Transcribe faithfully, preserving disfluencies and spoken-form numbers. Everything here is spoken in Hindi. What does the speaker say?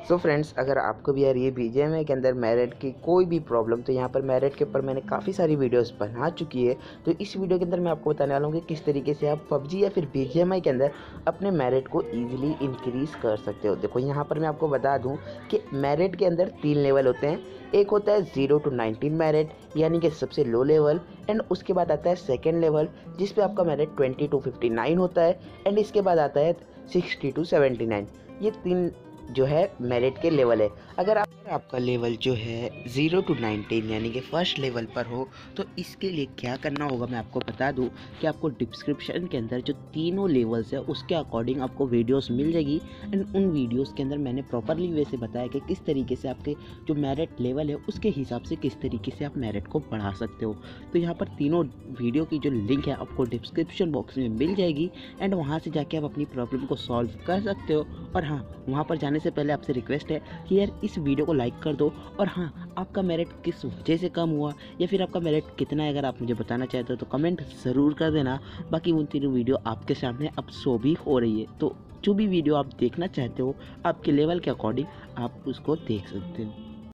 सो फ्रेंड्स, अगर आपको भी यार ये बीजीएमआई के अंदर मेरिट की कोई भी प्रॉब्लम, तो यहाँ पर मेरिट के ऊपर मैंने काफ़ी सारी वीडियोस बना चुकी है। तो इस वीडियो के अंदर मैं आपको बताने वाला हूँ कि किस तरीके से आप पबजी या फिर बीजीएमआई के अंदर अपने मेरिट को ईजिली इंक्रीज़ कर सकते हो। देखो यहाँ पर मैं आपको बता दूँ कि मेरिट के अंदर तीन लेवल होते हैं। एक होता है ज़ीरो टू नाइनटीन मेरिट, यानी कि सबसे लो लेवल, एंड उसके बाद आता है सेकेंड लेवल जिस पे आपका merit twenty two fifty nine होता है, एंड इसके बाद आता है सिक्सटी टू सेवेंटी नाइन। ये तीन जो है मेरिट के लेवल है। अगर आप आपका लेवल जो है ज़ीरो टू नाइनटीन यानी कि फ़र्स्ट लेवल पर हो, तो इसके लिए क्या करना होगा मैं आपको बता दूं कि आपको डिस्क्रिप्शन के अंदर जो तीनों लेवल्स है उसके अकॉर्डिंग आपको वीडियोस मिल जाएगी। एंड उन वीडियोस के अंदर मैंने प्रॉपरली वैसे बताया कि किस तरीके से आपके जो मेरिट लेवल है उसके हिसाब से किस तरीके से आप मेरिट को बढ़ा सकते हो। तो यहाँ पर तीनों वीडियो की जो लिंक है आपको डिस्क्रिप्शन बॉक्स में मिल जाएगी, एंड वहाँ से जाके आप अपनी प्रॉब्लम को सॉल्व कर सकते हो। और हाँ, वहाँ पर जाने से पहले आपसे रिक्वेस्ट है कि यार इस वीडियो को लाइक कर दो। और हाँ, आपका मेरिट किस वजह से कम हुआ या फिर आपका मेरिट कितना है, अगर आप मुझे बताना चाहते हो तो कमेंट ज़रूर कर देना। बाकी वो तीनों वीडियो आपके सामने अब शो भी हो रही है, तो जो भी वीडियो आप देखना चाहते हो आपके लेवल के अकॉर्डिंग आप उसको देख सकते हो।